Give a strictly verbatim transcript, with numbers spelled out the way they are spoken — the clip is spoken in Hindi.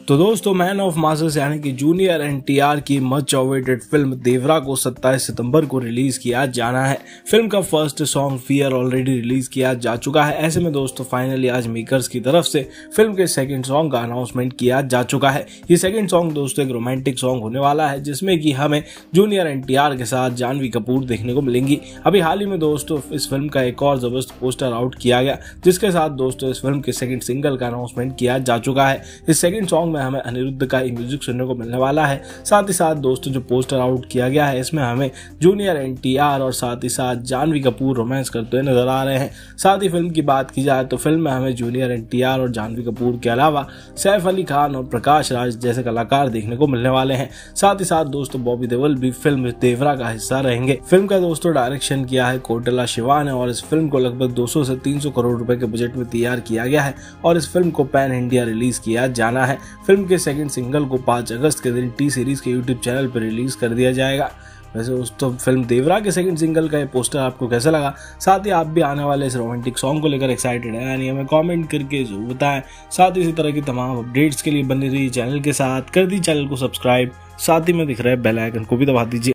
तो दोस्तों मैन ऑफ मासेस यानी कि जूनियर एनटीआर की मच अवेटेड फिल्म देवरा को सत्ताईस सितंबर को रिलीज किया जाना है। फिल्म का first song fear already release किया जा चुका है। ऐसे में दोस्तों फाइनली आज मेकर्स की तरफ से फिल्म के सेकंड सॉन्ग का अनाउंसमेंट किया जा चुका है। ये सेकंड सॉन्ग दोस्तों एक रोमांटिक सॉन्ग होने वाला है जिसमें कि हमें जूनियर एनटीआर के साथ जानवी कपूर देखने को मिलेंगी। अभी हाल ही में दोस्तों इस फिल्म का एक और जबरदस्त पोस्टर आउट किया गया जिसके साथ दोस्तों इस फिल्म के सेकंड सिंगल का अनाउंसमेंट किया जा चुका है। इस सेकंड सॉन्ग में हमें अनिरुद्ध का म्यूजिक सुनने को मिलने वाला है। साथ ही साथ दोस्तों जो पोस्टर आउट किया गया है इसमें हमें जूनियर एनटीआर और साथ ही साथ जानवी कपूर रोमांस करते हुए नजर आ रहे हैं। साथ ही फिल्म की बात की जाए तो फिल्म में हमें जूनियर एनटीआर और जानवी कपूर के अलावा सैफ अली खान और प्रकाश राज जैसे कलाकार देखने को मिलने वाले हैं। साथ ही साथ दोस्तों बॉबी देओल भी फिल्म देवरा का हिस्सा रहेंगे। फिल्म का दोस्तों डायरेक्शन किया है कोटला शिवा ने और इस फिल्म को लगभग दो सौ से तीन सौ करोड़ रुपए के बजट में तैयार किया गया है और इस फिल्म को पैन इंडिया रिलीज किया जाना है। फिल्म के सेकंड सिंगल को पाँच अगस्त के दिन टी सीरीज के यूट्यूब चैनल पर रिलीज कर दिया जाएगा। वैसे दोस्तों फिल्म देवरा के सेकंड सिंगल का ये पोस्टर आपको कैसा लगा, साथ ही आप भी आने वाले इस रोमांटिक सॉन्ग को लेकर एक्साइटेड है यानी हमें कमेंट करके जरूर बताएं। साथ ही इसी तरह की तमाम अपडेट्स के लिए बनी रही चैनल के साथ, कर दी चैनल को सब्सक्राइब, साथ ही में दिख रहे बेल आइकन को भी दबा दीजिए।